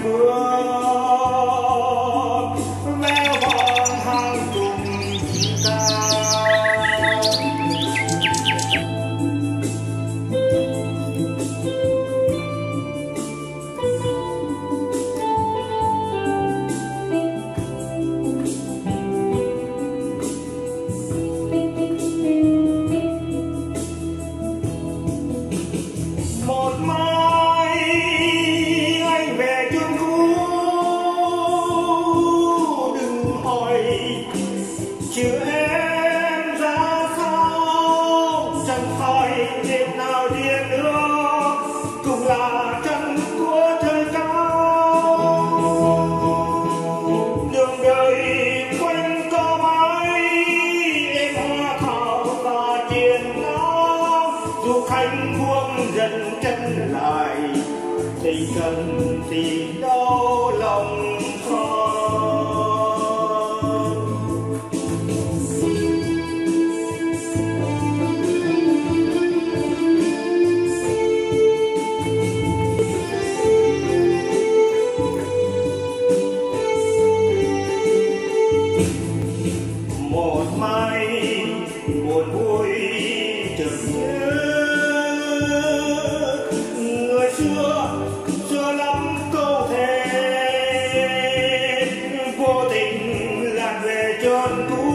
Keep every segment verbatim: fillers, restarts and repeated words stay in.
phương véo von hàng chục ca. Một mai anh về chốn cũ, đừng hỏi chữ em ra sao, chẳng phải đêm nào điên nữa cũng là chân của trời cao. Đường đời quanh co mãi em hoa thảo và chiến áo, dù khách buông dần chân lại tình cần gì đâu lòng son. Một mai buồn vui chợt nhớ người xưa xưa lắm câu thề, vô tình lạc về chốn cũ,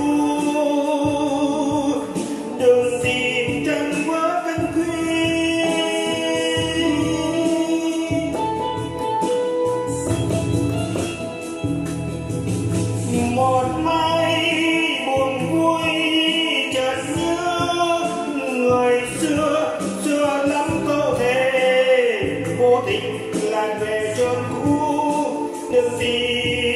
đừng tìm chân bước cánh quy. Một mai buồn vui chợt nhớ người xưa xưa lắm câu thề, vô tình lạc về chốn cũ, đừng tìm